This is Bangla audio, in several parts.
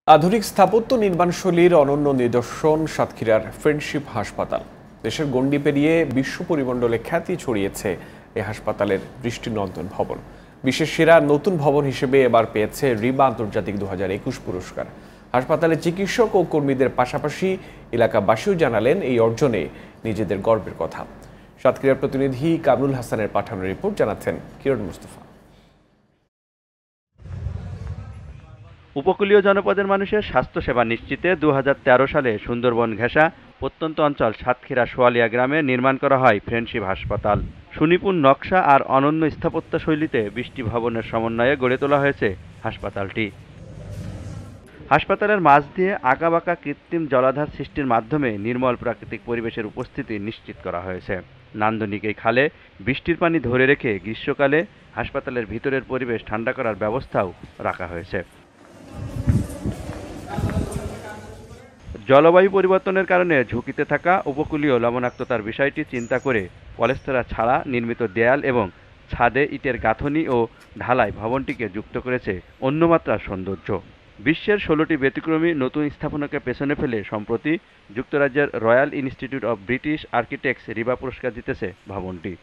আধুনিক স্থাপত্য নির্মাণশৈলীর অনন্য নিদর্শন সাতক্ষীরার ফ্রেন্ডশিপ হাসপাতাল। দেশের গণ্ডি পেরিয়ে বিশ্ব পরিমণ্ডলে খ্যাতি ছড়িয়েছে এই হাসপাতালের দৃষ্টিনন্দন ভবন। বিশ্বের সেরা নতুন ভবন হিসেবে এবার পেয়েছে রিবা আন্তর্জাতিক 2021 পুরস্কার। হাসপাতালের চিকিৎসক ও কর্মীদের পাশাপাশি এলাকাবাসীও জানালেন এই অর্জনে নিজেদের গর্বের কথা। সাতক্ষীরার প্রতিনিধি কামরুল হাসানের পাঠানো রিপোর্ট জানাচ্ছেন কিরণ মুস্তফা। উপকূলীয় জনপদের মানুষের স্বাস্থ্যসেবা নিশ্চিতে 2013 সালে সুন্দরবন ঘেঁষা প্রত্যন্ত অঞ্চল সাতক্ষীরা সোয়ালিয়া গ্রামে নির্মাণ করা হয় ফ্রেন্ডশিপ হাসপাতাল। সুনিপুণ নকশা আর অনন্য স্থাপত্য শৈলীতে 20টি ভবনের সমন্বয়ে গড়ে তোলা হয়েছে হাসপাতালটি। হাসপাতালের মাঝ দিয়ে আঁকাবাঁকা কৃত্রিম জলাধার সৃষ্টির মাধ্যমে নির্মল প্রাকৃতিক পরিবেশের উপস্থিতি নিশ্চিত করা হয়েছে। নান্দনিক এই খালে বৃষ্টির পানি ধরে রেখে গ্রীষ্মকালে হাসপাতালের ভিতরের পরিবেশ ঠান্ডা করার ব্যবস্থাও রাখা হয়েছে। জলবায়ু পরিবর্তনের কারণে ঝুঁকিতে থাকা উপকূলীয় লবণাক্ততার বিষয়টি চিন্তা করে পলেস্তারা ছাড়া নির্মিত দেয়াল এবং ছাদে ইটের গাঁথনি ও ঢালাই ভবনটিকে যুক্ত করেছে অন্যমাত্রার সৌন্দর্য। বিশ্বের 16টি ব্যতিক্রমী নতুন স্থাপনাকে পেছনে ফেলে সম্প্রতি যুক্তরাজ্যের Royal Institute of British Architects RIBA পুরস্কার জিতেছে ভবনটি।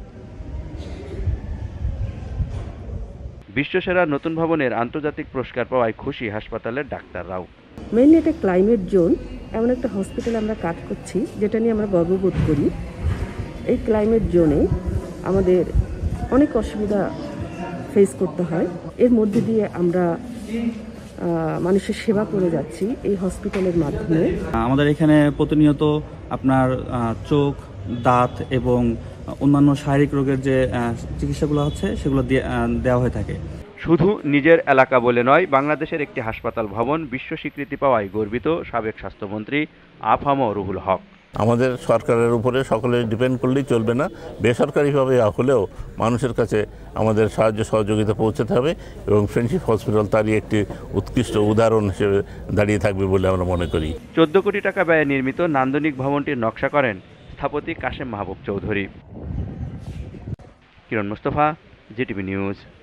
বিশ্বসেরা নতুন ভবনের আন্তর্জাতিক পুরস্কার পাওয়ায় খুশি হাসপাতালের ডাক্তাররাও। মেইনলি এটা ক্লাইমেট জোন, এমন একটা হসপিটালে আমরা কাজ করছি যেটা নিয়ে আমরা গর্ববোধ করি। এই ক্লাইমেট জোনে আমাদের অনেক অসুবিধা ফেস করতে হয়, এর মধ্যে দিয়ে আমরা মানুষের সেবা করে যাচ্ছি এই হসপিটালের মাধ্যমে। আমাদের এখানে প্রতিনিয়ত আপনার চোখ, দাঁত এবং অন্যান্য শারীরিক রোগের যে চিকিৎসাগুলো হচ্ছে সেগুলো দেওয়া হয়ে থাকে। শুধু নিজের এলাকা বলে নয়, বাংলাদেশের একটি হাসপাতাল ভবন বিশ্ব স্বীকৃতি পাওয়ায় গর্বিত সাবেক স্বাস্থ্যমন্ত্রী আফম রুহুল হক। আমাদের সরকারের উপরে সকলে ডিপেন্ড করলেই চলবে না, বেসরকারিভাবে হলেও মানুষের কাছে আমাদের সাহায্য সহযোগিতা পৌঁছাতে হবে এবং ফ্রেন্ডশিপ হসপিটাল তারই একটি উৎকৃষ্ট উদাহরণ হিসেবে দাঁড়িয়ে থাকবে বলে আমরা মনে করি। 14 কোটি টাকা ব্যয়ে নির্মিত নান্দনিক ভবনটির নকশা করেন স্থপতি কাশেম মাহবুব চৌধুরী। Kiran Mustafa, GTV news.